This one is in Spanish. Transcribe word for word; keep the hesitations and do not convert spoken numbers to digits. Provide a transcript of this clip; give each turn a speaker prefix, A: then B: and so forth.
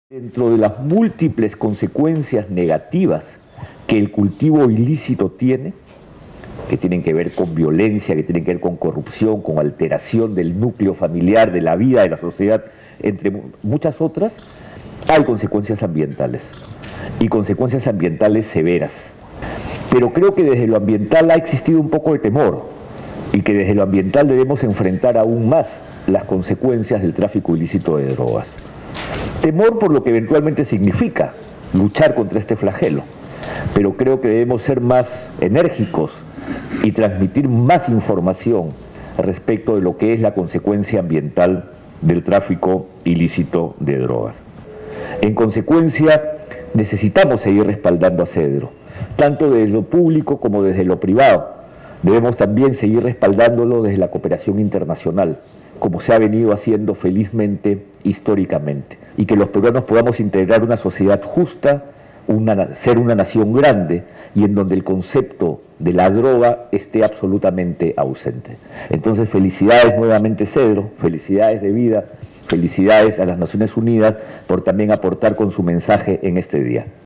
A: Dentro de las múltiples consecuencias negativas que el cultivo ilícito tiene, que tienen que ver con violencia, que tienen que ver con corrupción, con alteración del núcleo familiar, de la vida de la sociedad, entre muchas otras, hay consecuencias ambientales, y consecuencias ambientales severas. Pero creo que desde lo ambiental ha existido un poco de temor, y que desde lo ambiental debemos enfrentar aún más las consecuencias del tráfico ilícito de drogas. Temor por lo que eventualmente significa luchar contra este flagelo, pero creo que debemos ser más enérgicos y transmitir más información respecto de lo que es la consecuencia ambiental del tráfico ilícito de drogas. En consecuencia, necesitamos seguir respaldando a Cedro, tanto desde lo público como desde lo privado. Debemos también seguir respaldándolo desde la cooperación internacional, como se ha venido haciendo felizmente históricamente, y que los peruanos podamos integrar una sociedad justa, una, ser una nación grande, y en donde el concepto de la droga esté absolutamente ausente. Entonces, felicidades nuevamente, Cedro, felicidades de vida, felicidades a las Naciones Unidas por también aportar con su mensaje en este día.